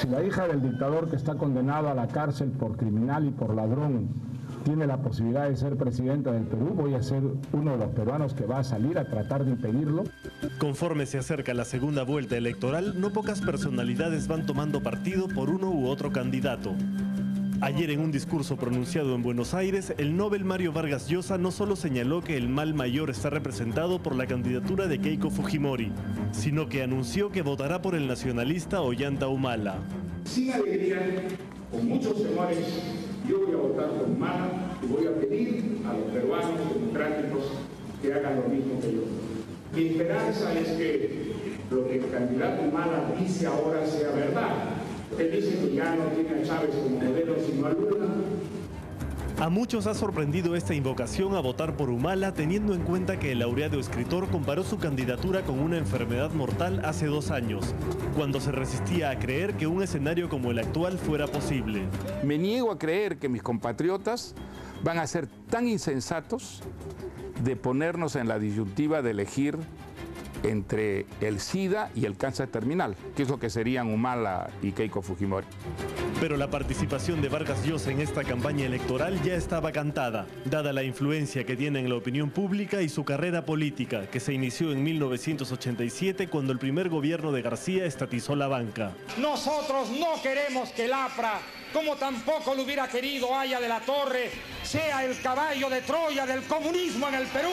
Si la hija del dictador que está condenado a la cárcel por criminal y por ladrón tiene la posibilidad de ser presidenta del Perú, voy a ser uno de los peruanos que va a salir a tratar de impedirlo. Conforme se acerca la segunda vuelta electoral, no pocas personalidades van tomando partido por uno u otro candidato. Ayer, en un discurso pronunciado en Buenos Aires, el Nobel Mario Vargas Llosa no solo señaló que el mal mayor está representado por la candidatura de Keiko Fujimori, sino que anunció que votará por el nacionalista Ollanta Humala. Sin alegría, con muchos temores, yo voy a votar por Humala y voy a pedir a los peruanos democráticos que hagan lo mismo que yo. Mi esperanza es que lo que el candidato Humala dice ahora sea verdad. Él dice que ya no tiene a Chávez como modelo, sino a Lula. A muchos ha sorprendido esta invocación a votar por Humala, teniendo en cuenta que el laureado escritor comparó su candidatura con una enfermedad mortal hace 2 años, cuando se resistía a creer que un escenario como el actual fuera posible. Me niego a creer que mis compatriotas van a ser tan insensatos de ponernos en la disyuntiva de elegir entre el SIDA y el cáncer terminal, que es lo que serían Humala y Keiko Fujimori. Pero la participación de Vargas Llosa en esta campaña electoral ya estaba cantada, dada la influencia que tiene en la opinión pública y su carrera política, que se inició en 1987 cuando el primer gobierno de García estatizó la banca. Nosotros no queremos que el APRA, como tampoco lo hubiera querido Haya de la Torre, sea el caballo de Troya del comunismo en el Perú.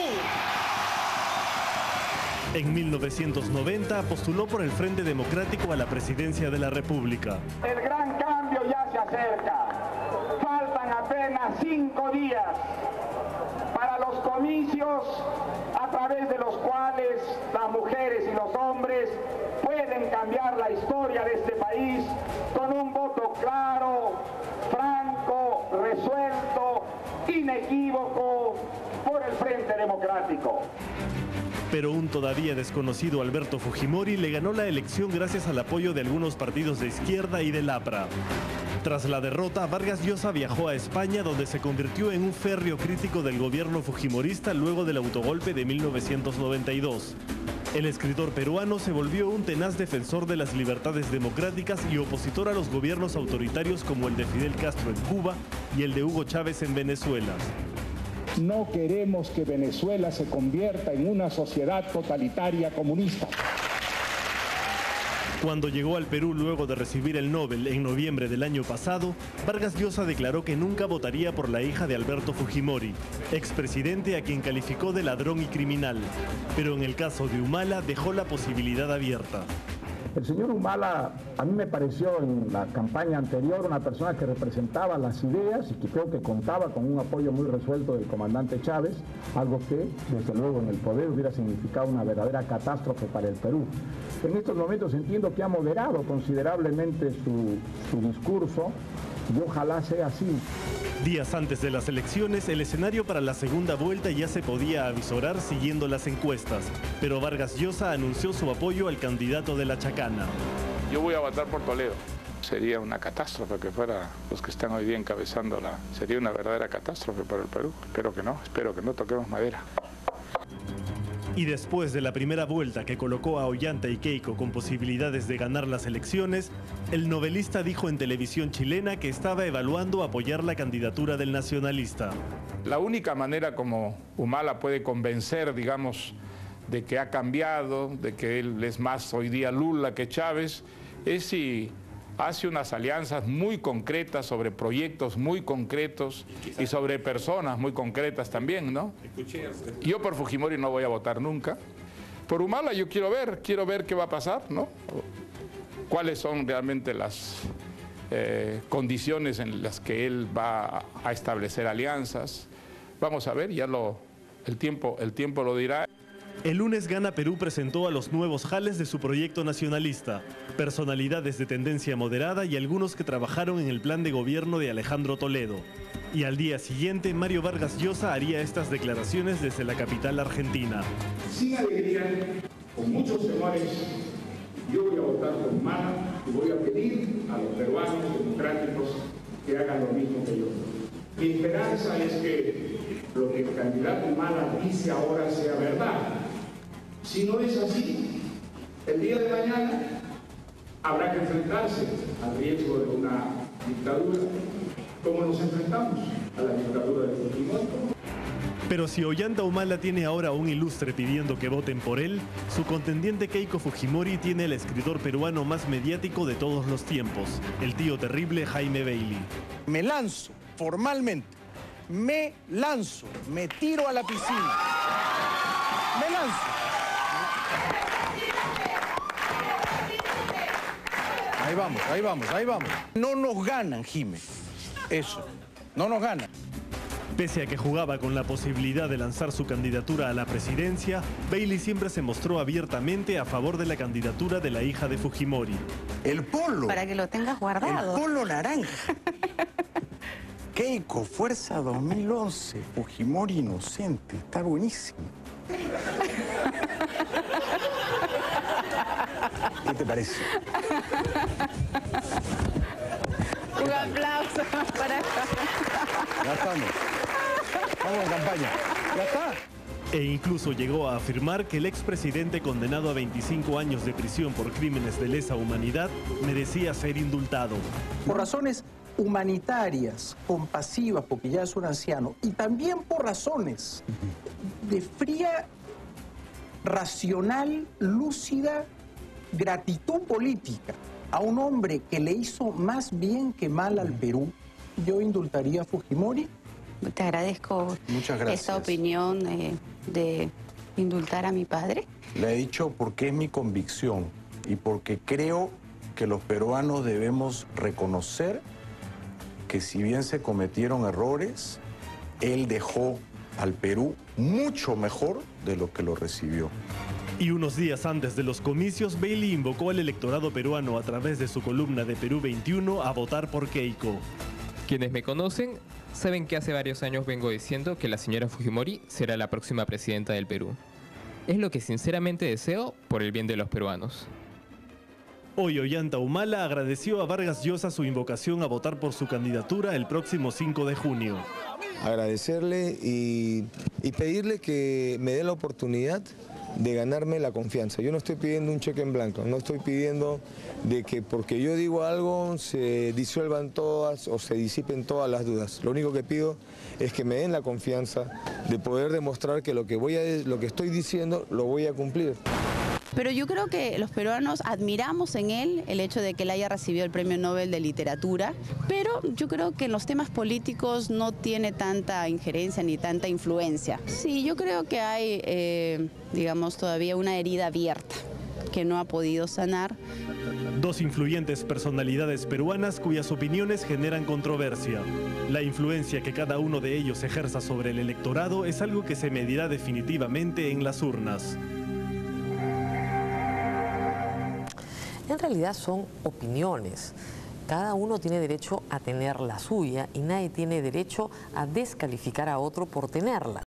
En 1990 postuló por el Frente Democrático a la presidencia de la República. El gran cambio ya se acerca. Faltan apenas 5 días para los comicios a través de los cuales las mujeres y los hombres pueden cambiar la historia de este país con un voto claro, franco, resuelto, inequívoco por el Frente Democrático. Pero un todavía desconocido Alberto Fujimori le ganó la elección gracias al apoyo de algunos partidos de izquierda y del APRA. Tras la derrota, Vargas Llosa viajó a España, donde se convirtió en un férreo crítico del gobierno fujimorista luego del autogolpe de 1992. El escritor peruano se volvió un tenaz defensor de las libertades democráticas y opositor a los gobiernos autoritarios como el de Fidel Castro en Cuba y el de Hugo Chávez en Venezuela. No queremos que Venezuela se convierta en una sociedad totalitaria comunista. Cuando llegó al Perú luego de recibir el Nobel en noviembre del año pasado, Vargas Llosa declaró que nunca votaría por la hija de Alberto Fujimori, expresidente a quien calificó de ladrón y criminal. Pero en el caso de Humala dejó la posibilidad abierta. El señor Humala, a mí me pareció en la campaña anterior una persona que representaba las ideas y que creo que contaba con un apoyo muy resuelto del comandante Chávez, algo que, desde luego, en el poder hubiera significado una verdadera catástrofe para el Perú. En estos momentos entiendo que ha moderado considerablemente su discurso y ojalá sea así. Días antes de las elecciones, el escenario para la segunda vuelta ya se podía avisorar siguiendo las encuestas, pero Vargas Llosa anunció su apoyo al candidato de la Chacana. Yo voy a votar por Toledo. Sería una catástrofe que fuera los que están hoy día encabezándola. Sería una verdadera catástrofe para el Perú. Espero que no toquemos madera. Y después de la primera vuelta que colocó a Ollanta y Keiko con posibilidades de ganar las elecciones, el novelista dijo en televisión chilena que estaba evaluando apoyar la candidatura del nacionalista. La única manera como Humala puede convencer, digamos, de que ha cambiado, de que él es más hoy día Lula que Chávez, es si hace unas alianzas muy concretas sobre proyectos muy concretos y sobre personas muy concretas también, ¿no? Yo por Fujimori no voy a votar nunca. Por Humala yo quiero ver qué va a pasar, ¿no? Cuáles son realmente las condiciones en las que él va a establecer alianzas. Vamos a ver, el tiempo lo dirá. El lunes Gana Perú presentó a los nuevos jales de su proyecto nacionalista, personalidades de tendencia moderada y algunos que trabajaron en el plan de gobierno de Alejandro Toledo. Y al día siguiente, Mario Vargas Llosa haría estas declaraciones desde la capital argentina. Sin alegría, con muchos temores, yo voy a votar por Humala y voy a pedir a los peruanos democráticos que hagan lo mismo que yo. Mi esperanza es que lo que el candidato Humala dice ahora sea verdad. Si no es así, el día de mañana Habrá que enfrentarse al riesgo de una dictadura, como nos enfrentamos a la dictadura de Fujimori. Pero si Ollanta Humala tiene ahora un ilustre pidiendo que voten por él, su contendiente Keiko Fujimori tiene el escritor peruano más mediático de todos los tiempos, el tío terrible Jaime Bailey. Me lanzo formalmente, me tiro a la piscina, me lanzo. Ahí vamos. No nos ganan, Jimé. Eso, no nos ganan. Pese a que jugaba con la posibilidad de lanzar su candidatura a la presidencia, Bailey siempre se mostró abiertamente a favor de la candidatura de la hija de Fujimori. El polo. Para que lo tengas guardado. El polo naranja. Keiko, Fuerza 2011. Fujimori inocente. Está buenísimo. ¿Qué te parece? Un aplauso para... Ya estamos. Vamos en campaña. Ya está. E incluso llegó a afirmar que el expresidente condenado a 25 años de prisión por crímenes de lesa humanidad merecía ser indultado. Por razones humanitarias, compasivas, porque ya es un anciano, y también por razones de fría, racional, lúcida gratitud política a un hombre que le hizo más bien que mal al Perú, yo indultaría a Fujimori. Te agradezco. Muchas gracias. Esta opinión de indultar a mi padre. Le he dicho porque es mi convicción y porque creo que los peruanos debemos reconocer que si bien se cometieron errores, él dejó al Perú mucho mejor de lo que lo recibió. Y unos días antes de los comicios, Bailey invocó al electorado peruano a través de su columna de Perú 21 a votar por Keiko. Quienes me conocen saben que hace varios años vengo diciendo que la señora Fujimori será la próxima presidenta del Perú. Es lo que sinceramente deseo por el bien de los peruanos. Hoy Ollanta Humala agradeció a Vargas Llosa su invocación a votar por su candidatura el próximo 5 de junio. Agradecerle y pedirle que me dé la oportunidad de ganarme la confianza. Yo no estoy pidiendo un cheque en blanco, no estoy pidiendo de que porque yo digo algo se disuelvan todas o se disipen todas las dudas. Lo único que pido es que me den la confianza de poder demostrar que lo que estoy diciendo lo voy a cumplir. Pero yo creo que los peruanos admiramos en él el hecho de que él haya recibido el Premio Nobel de Literatura, pero yo creo que en los temas políticos no tiene tanta injerencia ni tanta influencia. Sí, yo creo que hay, digamos, todavía una herida abierta que no ha podido sanar. Dos influyentes personalidades peruanas cuyas opiniones generan controversia. La influencia que cada uno de ellos ejerza sobre el electorado es algo que se medirá definitivamente en las urnas. En realidad son opiniones. Cada uno tiene derecho a tener la suya y nadie tiene derecho a descalificar a otro por tenerla.